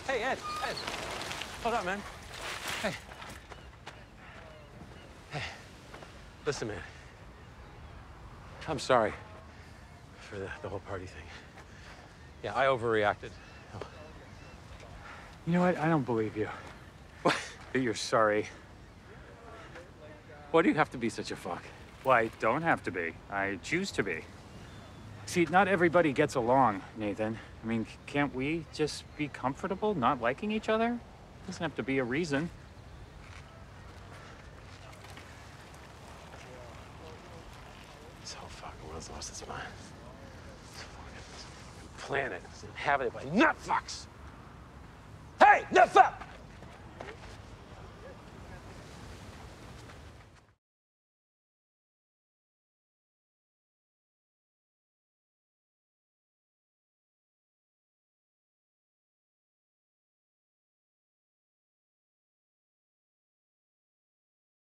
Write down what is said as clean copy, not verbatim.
Hey, Ed. Hold on, man. Hey. Hey. Listen, man. I'm sorry for the whole party thing. Yeah, I overreacted. You know what? I don't believe you. What? That you're sorry. Why do you have to be such a fuck? Well, I don't have to be. I choose to be. See, not everybody gets along, Nathan. I mean, can't we just be comfortable not liking each other? Doesn't have to be a reason. This whole fucking world's lost its mind. This fucking planet is inhabited by nut fucks. Hey, nut fuck!